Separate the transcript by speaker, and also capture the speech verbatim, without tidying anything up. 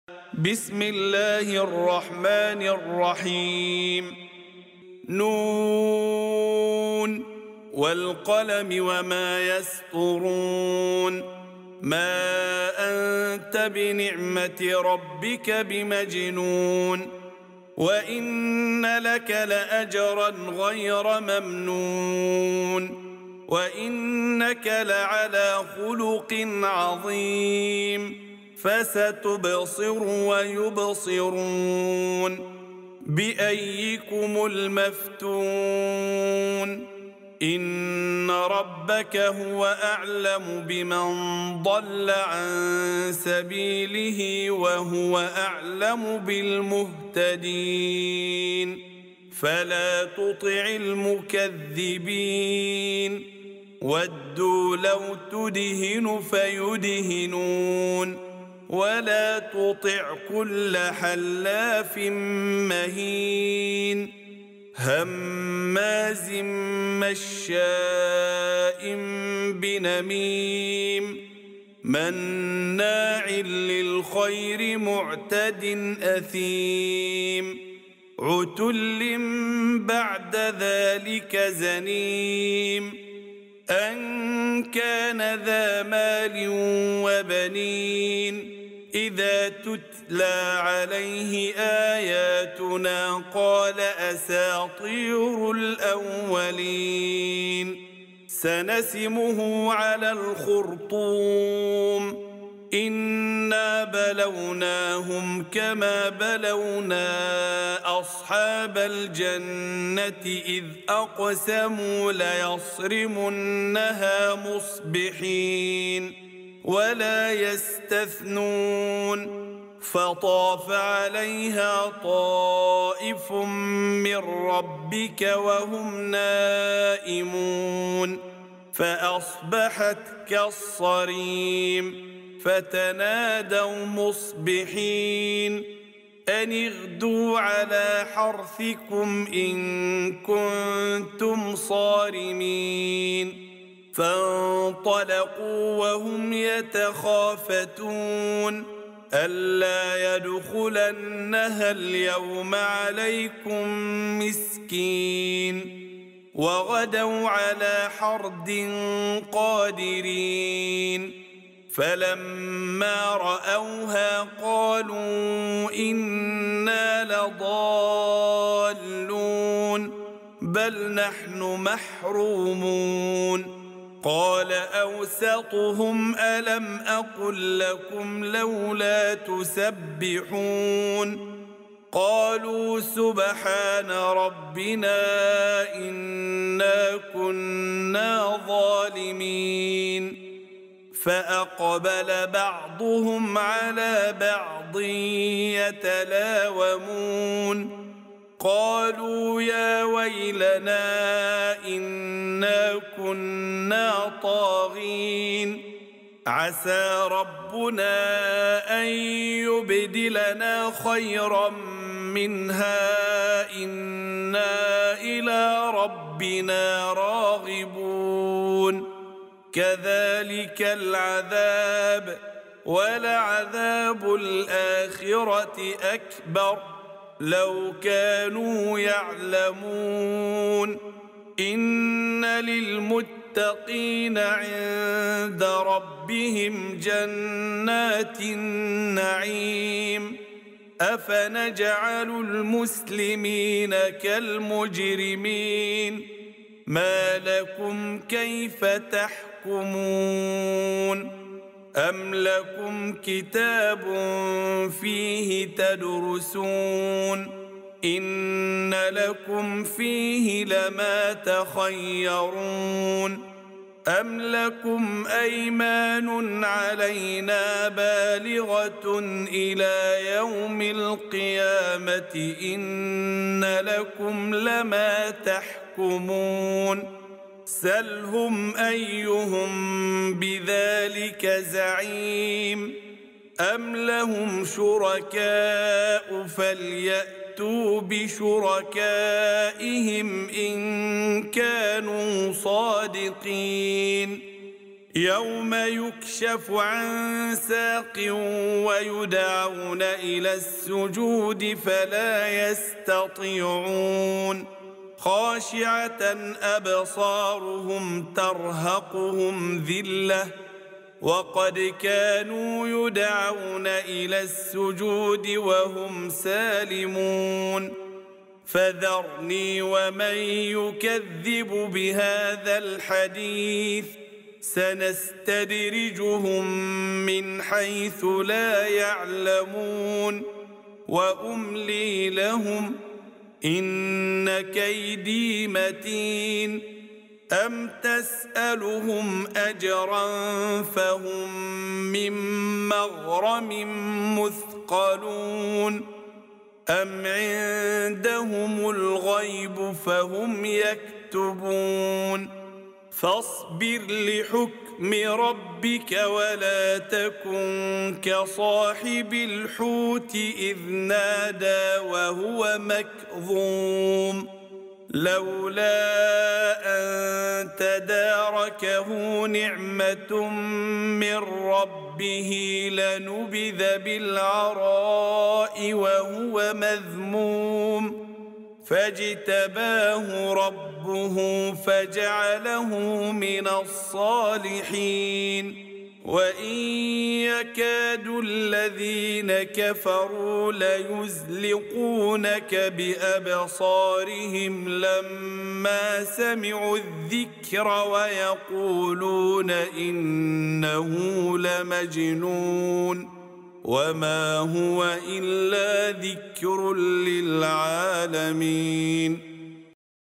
Speaker 1: بسم الله الرحمن الرحيم نون والقلم وما يسطرون ما أنت بنعمة ربك بمجنون وإن لك لأجرا غير ممنون وإنك لعلى خلق عظيم فستبصر ويبصرون بأيكم المفتون إن ربك هو أعلم بمن ضل عن سبيله وهو أعلم بالمهتدين فلا تطع المكذبين ودوا لو تدهن فيدهنون ولا تطع كل حلاف مهين هماز مشاء بنميم مناع للخير معتد أثيم عتل بعد ذلك زنيم أن كان ذا مال وبنين إذا تتلى عليه آياتنا قال أساطير الأولين سنسمه على الخرطوم إنا بلوناهم كما بلونا أصحاب الجنة إذ أقسموا ليصرمنها مصبحين ولا يستثنون فطاف عليها طائف من ربك وهم نائمون فأصبحت كالصريم فتنادوا مصبحين أن اغدوا على حرثكم إن كنتم صارمين فانطلقوا وهم يتخافتون ألا يدخلنها اليوم عليكم مسكين وغدوا على حرد قادرين فلما رأوها قالوا إنا لضالون بل نحن محرومون قال أوسطهم ألم أقل لكم لولا تسبحون قالوا سبحان ربنا إنا كنا ظالمين فأقبل بعضهم على بعض يتلاومون قالوا يا ويلنا إنا كنا طاغين عسى ربنا أن يبدلنا خيرا منها إنا إلى ربنا راغبون كذلك العذاب ولعذاب الآخرة أكبر لو كانوا يعلمون إن للمتقين عند ربهم جنات النعيم أفنجعل المسلمين كالمجرمين ما لكم كيف تحكمون أم لكم كتاب فيه تدرسون إن لكم فيه لما تخيرون أم لكم أيمان علينا بالغة إلى يوم القيامة إن لكم لما تحكمون سلهم أيهم بذلك زعيم أم لهم شركاء فليأتوا بشركائهم إن كانوا صادقين يوم يكشف عن ساق ويدعون إلى السجود فلا يستطيعون خاشعة أبصارهم ترهقهم ذلة وقد كانوا يدعون إلى السجود وهم سالمون فذرني ومن يكذب بهذا الحديث سنستدرجهم من حيث لا يعلمون وأملي لهم إن كيدي متين أم تسألهم أجرا فهم من مغرم مثقلون أم عندهم الغيب فهم يكتبون فاصبر لحكم ربك ولا تكن كصاحب الحوت إذ نادى وهو مكظوم لولا أن تداركه نعمة من ربه لنبذ بالعراء وهو مذموم فاجتباه ربه فجعله من الصالحين وإن يكاد الذين كفروا ليزلقونك بأبصارهم لما سمعوا الذكر ويقولون إنه لمجنون وما هو إلا ذكر للعالمين